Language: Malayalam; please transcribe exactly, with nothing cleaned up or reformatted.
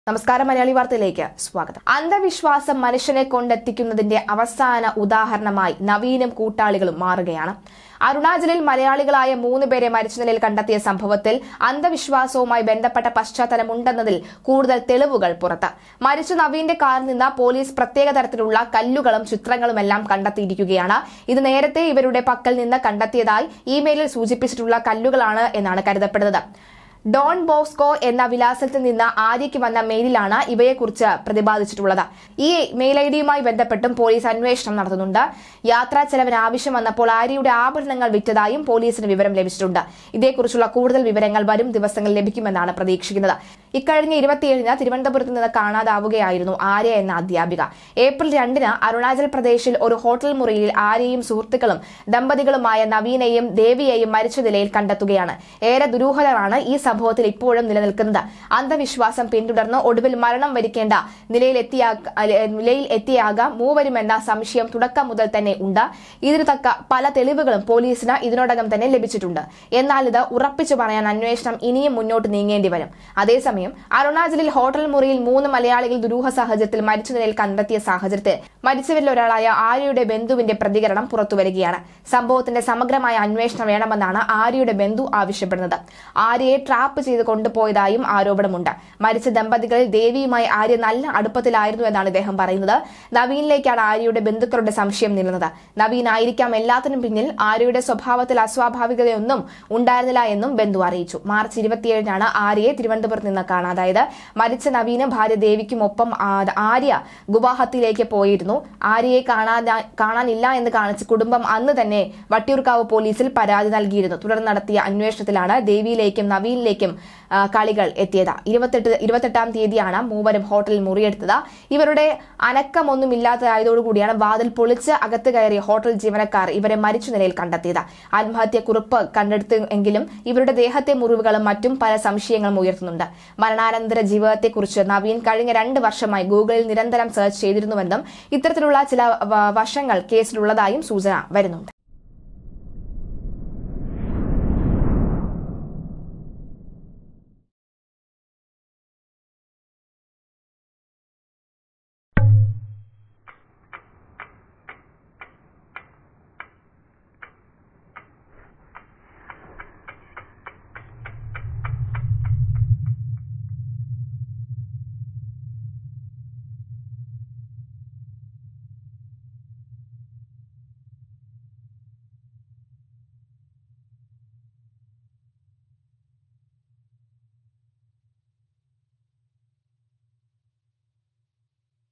നമസ്കാരം മലയാളി വാർത്തയിലേക്ക് സ്വാഗതം. അന്ധവിശ്വാസം മനുഷ്യനെ കൊണ്ടെത്തിക്കുന്നതിന്റെ അവസാന ഉദാഹരണമായി നവീനും കൂട്ടാളികളും മാറുകയാണ്. അരുണാചലിൽ മലയാളികളായ മൂന്ന് പേരെ മരിച്ച നിലയിൽ കണ്ടെത്തിയ സംഭവത്തിൽ അന്ധവിശ്വാസവുമായി ബന്ധപ്പെട്ട പശ്ചാത്തലമുണ്ടെന്നതിൽ കൂടുതൽ തെളിവുകൾ പുറത്ത്. മരിച്ച നവീന്റെ കാറിൽ നിന്ന് പോലീസ് പ്രത്യേക തരത്തിലുള്ള കല്ലുകളും ചിത്രങ്ങളുമെല്ലാം കണ്ടെത്തിയിരിക്കുകയാണ്. ഇത് നേരത്തെ ഇവരുടെ പക്കൽ നിന്ന് കണ്ടെത്തിയതായി ഇമെയിലിൽ സൂചിപ്പിച്ചിട്ടുള്ള കല്ലുകളാണ് എന്നാണ് കരുതപ്പെടുന്നത്. ഡോൺ ബോസ്കോ എന്ന വിലാസത്തിൽ നിന്ന് ആര്യയ്ക്ക് വന്ന മെയിലിലാണ് ഇവയെക്കുറിച്ച് പ്രതിപാദിച്ചിട്ടുള്ളത്. ഈ മെയിൽ ഐ ഡിയുമായി ബന്ധപ്പെട്ടും പോലീസ് അന്വേഷണം നടത്തുന്നുണ്ട്. യാത്രാ ചെലവിന് ആവശ്യം വന്നപ്പോൾ ആര്യയുടെ ആഭരണങ്ങൾ വിറ്റതായും പോലീസിന് വിവരം ലഭിച്ചിട്ടുണ്ട്. ഇതേക്കുറിച്ചുള്ള കൂടുതൽ വിവരങ്ങൾ വരും ദിവസങ്ങളിൽ ലഭിക്കുമെന്നാണ് പ്രതീക്ഷിക്കുന്നത്. ഇക്കഴിഞ്ഞ ഇരുപത്തിയേഴിന് തിരുവനന്തപുരത്ത് നിന്ന് കാണാതാവുകയായിരുന്നു ആര്യ എന്ന അധ്യാപിക. ഏപ്രിൽ രണ്ടിന് അരുണാചൽ പ്രദേശിൽ ഒരു ഹോട്ടൽ മുറിയിൽ ആര്യയും സുഹൃത്തുക്കളും ദമ്പതികളുമായ നവീനെയും ദേവിയെയും മരിച്ച നിലയിൽ കണ്ടെത്തുകയാണ്. ഏറെ ദുരൂഹതയാണ് ഈ സംഭവത്തിൽ ഇപ്പോഴും നിലനിൽക്കുന്നത്. അന്ധവിശ്വാസം പിന്തുടർന്ന് ഒടുവിൽ മരണം വരിക്കേണ്ട നിലയിലെത്തിയ നിലയിൽ എത്തിയാകാം മൂവരുമെന്ന സംശയം തുടക്കം മുതൽ തന്നെ ഉണ്ട്. ഇതിന് തക്ക പല തെളിവുകളും പോലീസിന് ഇതിനോടകം തന്നെ ലഭിച്ചിട്ടുണ്ട്. എന്നാൽ ഇത് ഉറപ്പിച്ചു പറയാൻ അന്വേഷണം ഇനിയും മുന്നോട്ട് നീങ്ങേണ്ടി വരും. അതേസമയം അരുണാചലിൽ ഹോട്ടൽ മുറിയിൽ മൂന്ന് മലയാളികൾ ദുരൂഹ സാഹചര്യത്തിൽ മരിച്ച നിലയിൽ കണ്ടെത്തിയ സാഹചര്യത്തിൽ മരിച്ചവരിൽ ഒരാളായ ആര്യയുടെ ബന്ധുവിന്റെ പ്രതികരണം പുറത്തുവരികയാണ്. സംഭവത്തിന്റെ സമഗ്രമായ അന്വേഷണം വേണമെന്നാണ് ആര്യയുടെ ബന്ധു ആവശ്യപ്പെടുന്നത്. ആര്യയെ ട്രാപ്പ് ചെയ്ത് കൊണ്ടുപോയതായും ആരോപണമുണ്ട്. മരിച്ച ദമ്പതികളിൽ ദേവിയുമായി ആര്യ നല്ല അടുപ്പത്തിലായിരുന്നു എന്നാണ് ഇദ്ദേഹം പറയുന്നത്. നവീനിലേക്കാണ് ആര്യയുടെ ബന്ധുക്കളുടെ സംശയം നിന്നത്. നവീൻ ആയിരിക്കാം എല്ലാത്തിനും പിന്നിൽ. ആര്യയുടെ സ്വഭാവത്തിൽ അസ്വാഭാവികതയൊന്നും ഉണ്ടായിരുന്നില്ല എന്നും ബന്ധു അറിയിച്ചു. മാർച്ച് ഇരുപത്തിയേഴിനാണ് ആര്യയെ തിരുവനന്തപുരത്ത് നിന്ന് കാണാതായത്. മരിച്ച നവീനും ഭാര്യ ദേവിക്കുമൊപ്പം ആര്യ ഗുവാഹത്തിയിലേക്ക് പോയിരുന്നു. ആര്യയെ കാണാൻ കാണാനില്ല എന്ന് കാണിച്ച് കുടുംബം അന്ന് തന്നെ വട്ടിയൂർക്കാവ് പോലീസിൽ പരാതി നൽകിയിരുന്നു. തുടർന്ന് നടത്തിയ അന്വേഷണത്തിലാണ് ദേവിയിലേക്കും നവീനിലേക്കും കളികൾ എത്തിയത്. ഇരുപത്തെട്ട് ഇരുപത്തെട്ടാം തീയതിയാണ് മൂവരും ഹോട്ടലിൽ മുറിയെടുത്തത്. ഇവരുടെ അനക്കമൊന്നുമില്ലാത്തതായതോടുകൂടിയാണ് വാതിൽ പൊളിച്ച് അകത്ത് കയറിയ ഹോട്ടൽ ജീവനക്കാർ ഇവരെ മരിച്ച നിലയിൽ കണ്ടെത്തിയത്. ആത്മഹത്യക്കുറിപ്പ് കണ്ടെടുത്തു എങ്കിലും ഇവരുടെ ദേഹത്തെ മുറിവുകളും മറ്റും പല സംശയങ്ങളും ഉയർത്തുന്നുണ്ട്. മരണാനന്തര ജീവിതത്തെക്കുറിച്ച് നവീൻ കഴിഞ്ഞ രണ്ട് വർഷമായി ഗൂഗിളിൽ നിരന്തരം സെർച്ച് ചെയ്തിരുന്നുവെന്നും ഇത്തരത്തിലുള്ള ചില വശങ്ങൾ കേസിലുള്ളതായും സൂചന വരുന്നുണ്ട്.